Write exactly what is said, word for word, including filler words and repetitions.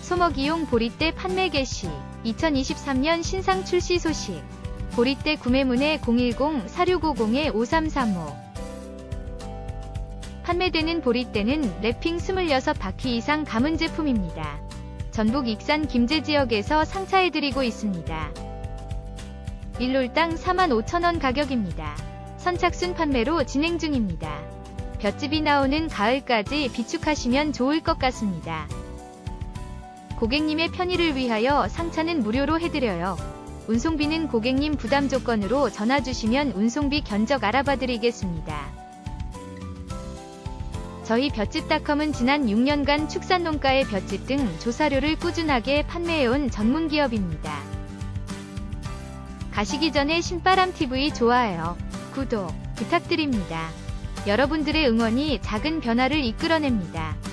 소먹이용 보리대 판매 개시. 이천이십삼 년 신상 출시 소식. 보리대 구매문의 공일공 사육오공 오삼삼오. 판매되는 보리대는 랩핑 이십육 바퀴 이상 감은 제품입니다. 전북 익산 김제 지역에서 상차해드리고 있습니다. 일 롤당 사만 오천 원 가격입니다. 선착순 판매로 진행 중입니다. 볏짚이 나오는 가을까지 비축하시면 좋을 것 같습니다. 고객님의 편의를 위하여 상차는 무료로 해드려요. 운송비는 고객님 부담 조건으로 전화주시면 운송비 견적 알아봐드리겠습니다. 저희 볏짚닷컴은 지난 육 년간 축산농가의 볏짚 등 조사료를 꾸준하게 판매해온 전문기업입니다. 가시기 전에 신바람티비 좋아요, 구독 부탁드립니다. 여러분들의 응원이 작은 변화를 이끌어냅니다.